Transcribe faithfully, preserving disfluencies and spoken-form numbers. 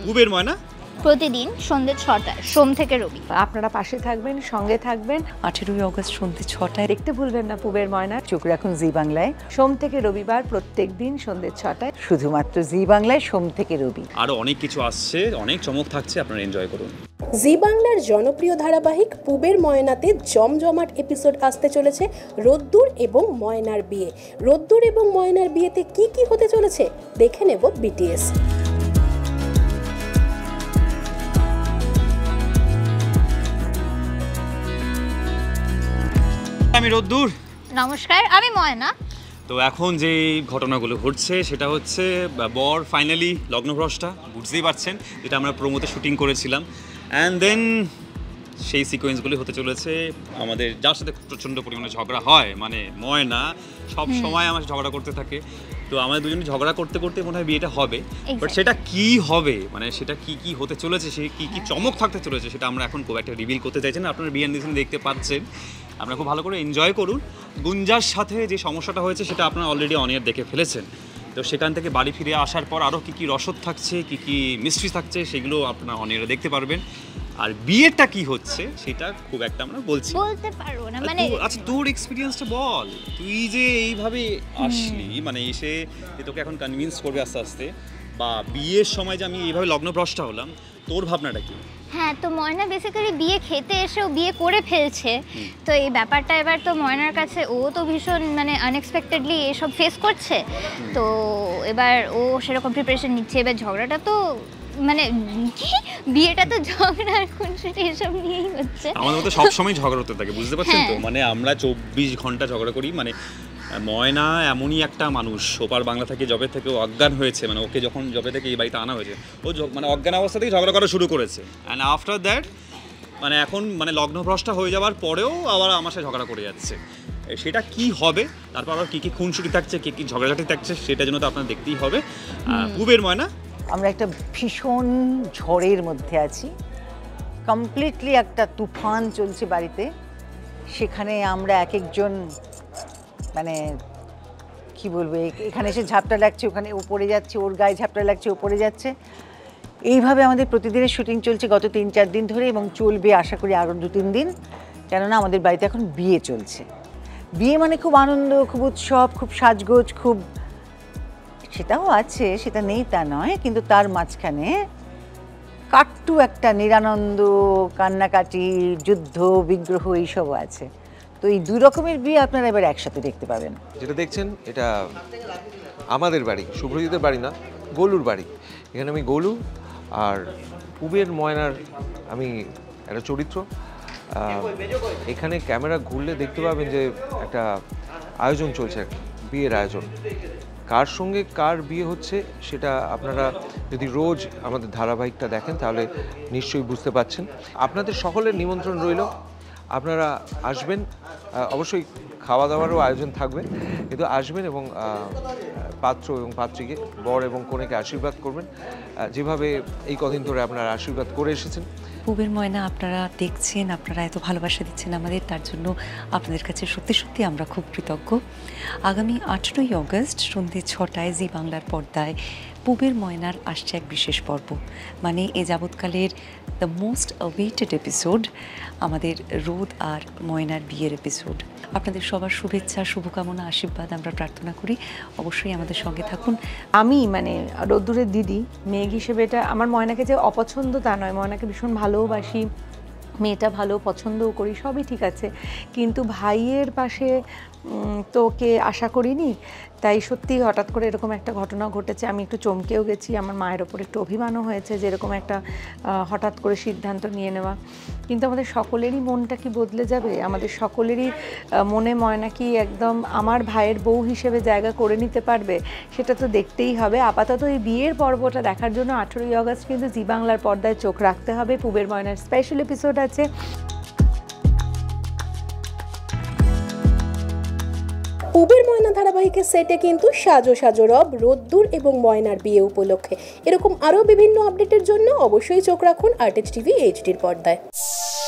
পুবের ময়না প্রতিদিন সন্ধ্যে ছটায় সোম থেকে রবি। আপনারা পাশে থাকবেন, সঙ্গে থাকবেন। আঠেরোই অগস্ট সন্ধ্যে ছটায় দেখতে ভুলবেন না পুবের ময়না। চোখ রাখুন জি বাংলায়, সোম থেকে রবিবার প্রত্যেক দিন সন্ধ্যে ছটায়, শুধুমাত্র জি বাংলায়, সোম থেকে রবি। আরো অনেক কিছু আসছে, অনেক চমক থাকছে, আপনারা এনজয় করুন। জি বাংলার জনপ্রিয় ধারাবাহিক পুবের ময়নাতে জমজমাট এপিসোড আসতে চলেছে রোদ্দুর এবং ময়নার বিয়ে। রোদ্দুর এবং ময়নার বিয়েতে কি কি হতে চলেছে দেখে নেব বিটিএস। আমি রোদ্দুর। নমস্কার, আমি ময়না। তো এখন যে ঘটনাগুলো ঘটছে সেটা হচ্ছে বর ফাইনালি লগ্নভ্রষ্টা, বুঝতেই পারছেন, যেটা আমরা প্রোমোতে শুটিং করেছিলাম। অ্যান্ড দেন সেই সিকোয়েন্সগুলি হতে চলেছে আমাদের, যার সাথে প্রচণ্ড পরিমাণে ঝগড়া হয়, মানে ময়না সব সময় আমার ঝগড়া করতে থাকে। তো আমাদের দুজনে ঝগড়া করতে করতে মনে হয় বিয়েটা হবে, বাট সেটা কি হবে, মানে সেটা কি কি হতে চলেছে, সে কি কি চমক থাকতে চলেছে, সেটা আমরা এখন খুব একটা রিভিল করতে চাইছেন। আপনারা বিহাইন্ড দ্য সিন দেখতে পাচ্ছেন, আপনারা খুব ভালো করে এনজয় করুন। গুঞ্জার সাথে যে সমস্যাটা হয়েছে সেটা আপনারা অলরেডি অন এয়ার দেখে ফেলেছেন। তো সেখান থেকে বাড়ি ফিরে আসার পর আরও কী কী রসদ থাকছে, কী কী মিস্ট্রি থাকছে, সেগুলো আপনারা অন এয়ারে দেখতে পারবেন। আর বিয়েটা কি হচ্ছে সেটা খুব একটা আমরা বলছি বলতে পারবো না, মানে আচ্ছা তোর এক্সপিরিয়েন্সটা বল। তুই যে এইভাবে আসলি, মানে এসে যে তোকে এখন কনভিন্স করবে আস্তে আস্তে, বা বিয়ের সময় যে আমি এইভাবে লগ্নভ্রষ্টা হলাম, তোর ভাবনাটা কি? হ্যাঁ, তো ময়না বেসিক্যালি বিয়ে খেতে এসেও বিয়ে করে ফেলছে। তো এই ব্যাপারটা এবার তো ময়নার কাছে, ও তো ভীষণ মানে আনএক্সপেক্টেডলি এসব ফেস করছে। তো এবার ও সেরকম প্রিপারেশন নিচ্ছে। এবার ঝগড়াটা তো মানে বিয়েটা তো ঝগড়া আর খুনসুটি এসব নিয়েই হচ্ছে। আমাদের মতো সবসময় ঝগড়া হতে থাকে, বুঝতে পারছেন তো? মানে আমরা চব্বিশ ঘন্টা ঝগড়া করি। মানে ময়না এমনই একটা মানুষ, ওপার বাংলা থেকে জবে থেকে অজ্ঞান হয়েছে, মানে ওকে যখন জবে থেকে এই বাড়িতে আনা হয়েছে, ও মানে অজ্ঞান অবস্থা থেকে ঝগড়া করা শুরু করেছে। অ্যান্ড আফটার দ্যাট মানে এখন মানে লগ্নভ্রষ্টা হয়ে যাওয়ার পরেও আবার আমার সাথে ঝগড়া করে যাচ্ছে। সেটা কি হবে, তারপর আবার কী কী খুনসুটি থাকছে, কী কী ঝগড়াঝাটি থাকছে, সেটার জন্য তো আপনার দেখতেই হবে। পুবের ময়না, আমরা একটা ভীষণ ঝড়ের মধ্যে আছি, কমপ্লিটলি একটা তুফান চলছে বাড়িতে। সেখানে আমরা এক একজন মানে কি বলবো, এখানে এসে ঝাপটা লাগছে, ওখানে ও পড়ে যাচ্ছে, ওর গায়ে ঝাপটা লাগছে, ও পড়ে যাচ্ছে। এইভাবে আমাদের প্রতিদিনের শুটিং চলছে গত তিন চার দিন ধরে, এবং চলবে আশা করি আরও দু তিন দিন। কেননা আমাদের বাড়িতে এখন বিয়ে চলছে। বিয়ে মানে খুব আনন্দ, খুব উৎসব, খুব সাজগোজ, খুব, সেটাও আছে, সেটা নেই তা নয়, কিন্তু তার মাঝখানে কাট্টু একটা নিরানন্দ, কান্নাকাটি, যুদ্ধ, বিগ্রহ এইসবও আছে। তো এই দুই রকমের বিয়ে আপনারা এবার একসাথে দেখতে পাবেন। যেটা দেখছেন এটা আমাদের বাড়ি, শুভ্রজিতের বাড়ি না, গোলুর বাড়ি। এখানে আমি গোলু, আর পুবের ময়নার আমি একটা চরিত্র। এখানে ক্যামেরা ঘুরলে দেখতে পাবেন যে একটা আয়োজন চলছে, বিয়ের আয়োজন। কার সঙ্গে কার বিয়ে হচ্ছে সেটা আপনারা যদি রোজ আমাদের ধারাবাহিকটা দেখেন তাহলে নিশ্চয়ই বুঝতে পারছেন। আপনাদের সকলের নিমন্ত্রণ রইল, আপনারা আসবেন। অবশ্যই খাওয়া দাওয়ারও আয়োজন থাকবে, কিন্তু আসবেন এবং পাত্র এবং পাত্রীকে, বর এবং কনেকে আশীর্বাদ করবেন, যেভাবে এই কদিন ধরে আপনারা আশীর্বাদ করে এসেছেন। পুবের ময়না আপনারা দেখছেন, আপনারা এত ভালোবাসা দিচ্ছেন আমাদের, তার জন্য আপনাদের কাছে সত্যি সত্যি আমরা খুব কৃতজ্ঞ। আগামী আঠেরোই অগস্ট সন্ধ্যে ছটায় জি বাংলার পর্দায় পুবের ময়নার আসছে এক বিশেষ পর্ব, মানে এ যাবৎকালের দ্য মোস্ট অ্যাওয়েটেড এপিসোড, আমাদের রোদ আর ময়নার বিয়ের এপিসোড। আপনাদের সবার শুভেচ্ছা, শুভকামনা, আশীর্বাদ আমরা প্রার্থনা করি। অবশ্যই আমাদের সঙ্গে থাকুন। আমি মানে রোদ্দুরের দিদি, মেয়ে হিসেবে এটা আমার ময়নাকে যে অপছন্দ তা নয়, ময়নাকে ভীষণ ভালোবাসি, মেয়েটা ভালো পছন্দও করি, সবই ঠিক আছে, কিন্তু ভাইয়ের পাশে তো ওকে আশা করিনি। তাই সত্যি হঠাৎ করে এরকম একটা ঘটনা ঘটেছে, আমি একটু চমকেও গেছি, আমার মায়ের ওপর একটু অভিমানও হয়েছে যে এরকম একটা হঠাৎ করে সিদ্ধান্ত নিয়ে নেওয়া। কিন্তু আমাদের সকলেরই মনটা কি বদলে যাবে? আমাদের সকলেরই মনে ময়না কি একদম আমার ভাইয়ের বউ হিসেবে জায়গা করে নিতে পারবে? সেটা তো দেখতেই হবে। আপাতত এই বিয়ের পর্বটা দেখার জন্য আঠেরোই অগস্ট কিন্তু জি বাংলার পর্দায় চোখ রাখতে হবে। পুবের ময়নার স্পেশাল এপিসোড আছে। পুবের ময়না ধারাবাহিকের সেটে কিন্তু সাজো সাজো রব রোদ্দুর এবং ময়নার বিয়ে উপলক্ষে। এরকম আরও বিভিন্ন আপডেটের জন্য অবশ্যই চোখ রাখুন আর্টেজ টিভি এইচডির পর্দায়।